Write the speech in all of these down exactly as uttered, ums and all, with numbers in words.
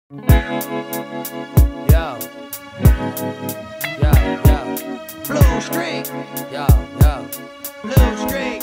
Yo, yo, yo, Blue Streak, yo, yo. Blue Streak.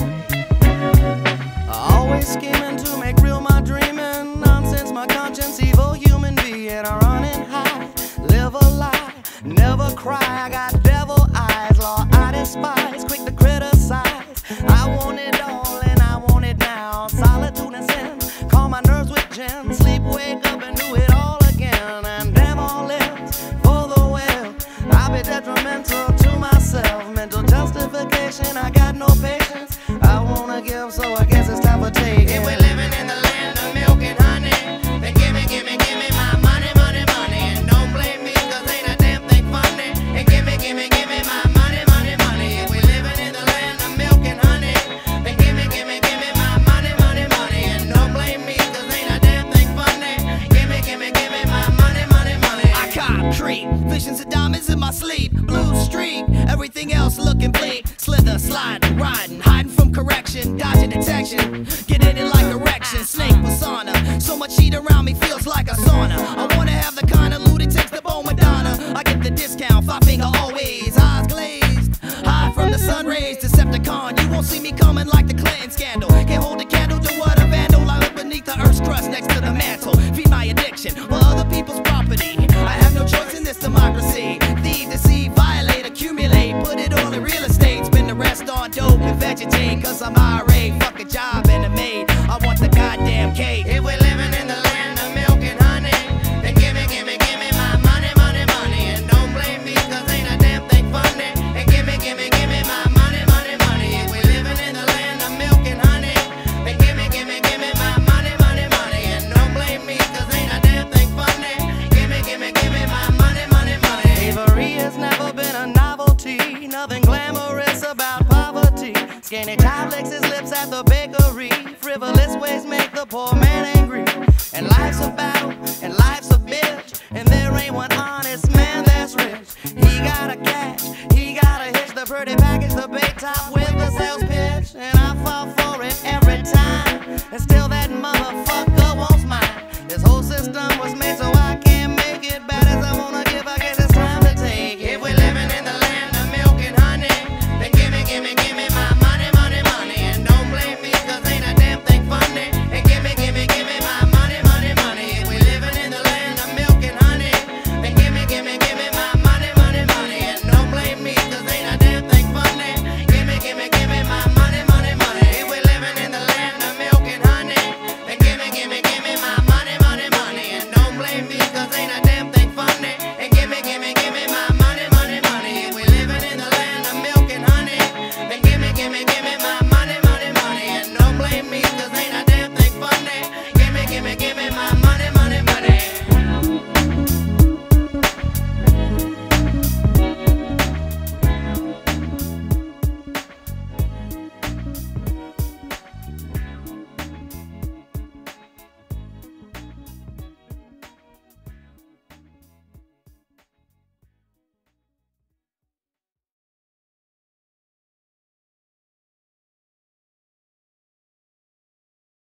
Always scheming to make real my dreaming. Nonsense, my conscience, evil human being. Running high, live a lie, never cry. I got devil eyes, law I despise, quick to criticize. I want it all and I want it now. Solitude and sin, calm my nerves with gin. Sleep, wake up and do it all again. And damn all lives for the will. I'll be detrimental to myself. Mental justification, I got no patience. I wanna give, so I guess it's time for taking. If we're living in the land of milk and honey, then give me, give me, give me my money, money, money. And don't blame me, cause ain't a damn thing funny. And give me, give me, give me my money, money, money. If we're living in the land of milk and honey, then give me, give me, give me my money, money, money. And don't blame me, cause ain't a damn thing funny. Give me, give me, give me my money, money, money. I concrete, visions of diamonds in my sleep. Blue Streak, everything else looking bleak. Slither, sliding, riding, hiding from correction, dodging detection, getting it like erection, snake persona. So much heat around me feels like a sauna. I wanna have the kind of loot it takes to bone Madonna. I get the discount, five finger always, eyes glazed, hide from the sun rays. Decepticon, you won't see me coming like the Clinton scandal. Can't hold a candle to what a vandal. I live beneath the earth's crust next to the mantle. Feed my addiction for other people's property. I have no choice in this democracy. Thieve, deceive, violate, accumulate, put it all in real estate. Spend the rest on dope and vegetate, cause I'm I R A, fuck a job and a maid. I want the goddamn cake. If we're living in the land of milk and honey, then give me, give me, give me my money, money, money. And don't blame me, cause ain't a damn thing funny. And give me, give me, give me my money, money, money. If we're living in the land of milk and honey, then give me, give me, give me my money, money, money. And don't blame me, cause ain't a damn thing funny. Give me, give me, give me my money, money, money. Slavery has never been a novelty, nothing glamorous about poverty. Skinny child licks his lips at the bakery. Frivolous ways make the poor man angry. And life's a battle, and life's a bitch. And there ain't one honest man that's rich. He got a cash, he got a hitch. The pretty package, the big top with the sales pitch. And I fall for it every time. And still that motherfucker wants mine. This whole system was made so I can't